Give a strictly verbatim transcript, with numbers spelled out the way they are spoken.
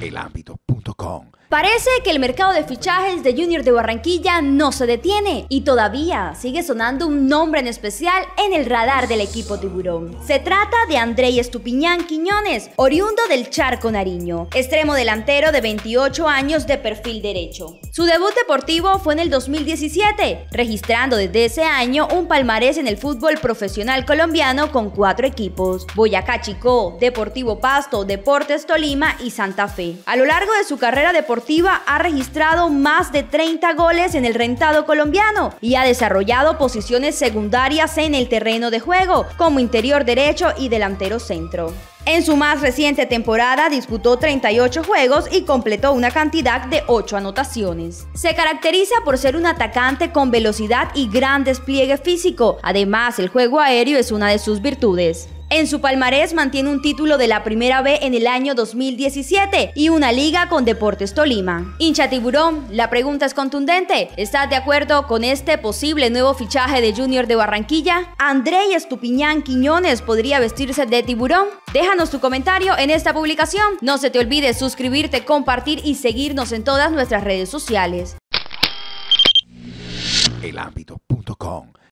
el ámbito punto com. Parece que el mercado de fichajes de Junior de Barranquilla no se detiene y todavía sigue sonando un nombre en especial en el radar del equipo tiburón. Se trata de Andrey Estupiñán Quiñones, oriundo del Charco Nariño, extremo delantero de veintiocho años de perfil derecho. Su debut deportivo fue en el dos mil diecisiete, registrando desde ese año un palmarés en el fútbol profesional colombiano con cuatro equipos: Boyacá Chicó, Deportivo Pasto, Deportes Tolima y Santa Fe. A lo largo de su carrera deportiva ha registrado más de treinta goles en el rentado colombiano y ha desarrollado posiciones secundarias en el terreno de juego, como interior derecho y delantero centro. En su más reciente temporada disputó treinta y ocho juegos y completó una cantidad de ocho anotaciones. Se caracteriza por ser un atacante con velocidad y gran despliegue físico. Además, el juego aéreo es una de sus virtudes. En su palmarés mantiene un título de la Primera B en el año dos mil diecisiete y una liga con Deportes Tolima. Hincha tiburón, la pregunta es contundente. ¿Estás de acuerdo con este posible nuevo fichaje de Junior de Barranquilla? ¿Andrey Estupiñán Quiñones podría vestirse de tiburón? Déjanos tu comentario en esta publicación. No se te olvide suscribirte, compartir y seguirnos en todas nuestras redes sociales. el ámbito punto com